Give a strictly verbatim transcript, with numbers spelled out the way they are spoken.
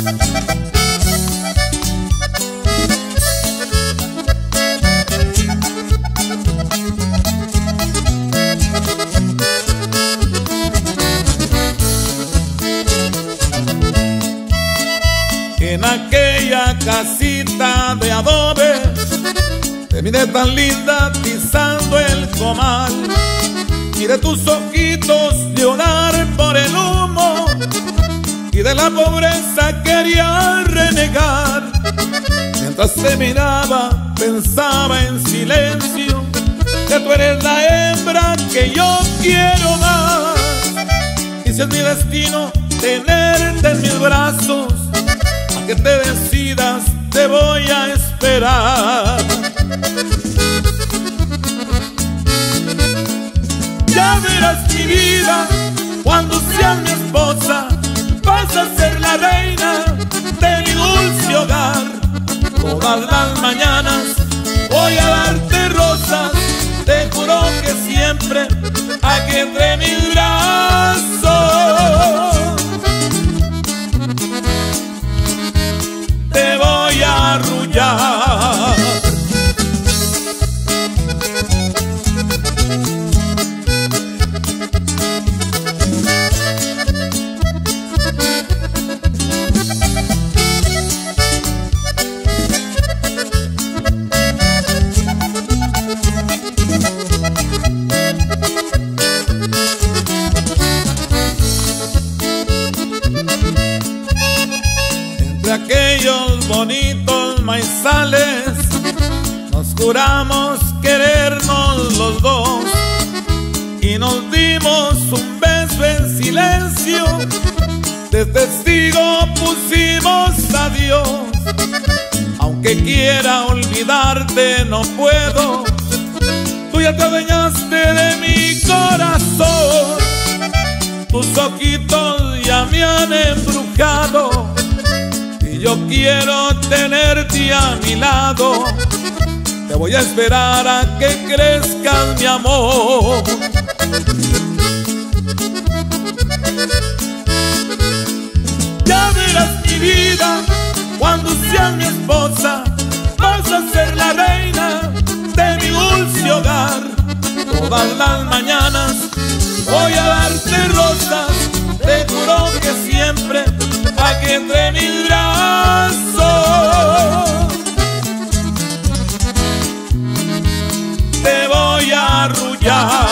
En aquella casita de adobe te miré tan linda pisando el comal. Miré tus ojitos llorar por el humo y de la pobreza quería renegar. Mientras te miraba pensaba en silencio que tú eres la hembra que yo quiero más. Y si es mi destino tenerte en mis brazos, a que te decidas te voy a esperar. Ya verás mi vida, cuando seas mi esposa, vas a ser la reina de mi dulce hogar. Todas las mañanas voy a darte rosas, te juro que siempre aquí entre mis brazos te voy a arrullar. De aquellos bonitos maizales nos juramos querernos los dos y nos dimos un beso en silencio, de testigo pusimos a Dios. Aunque quiera olvidarte no puedo, tú ya te adueñaste de mi corazón. Tus ojitos ya me han embrujado y yo quiero tenerte a mi lado. Te voy a esperar a que crezcas mi amor. Ya verás mi vida, cuando seas mi esposa, vas a ser la reina de mi dulce hogar. Todas las mañanas voy a darte rosas, te juro que siempre aquí entre mis brazos te voy a arrullar.